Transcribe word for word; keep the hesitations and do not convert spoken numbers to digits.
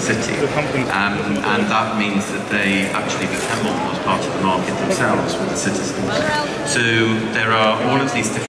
city, um, and that means that they actually become almost part of the market themselves with the citizens. So there are all of these different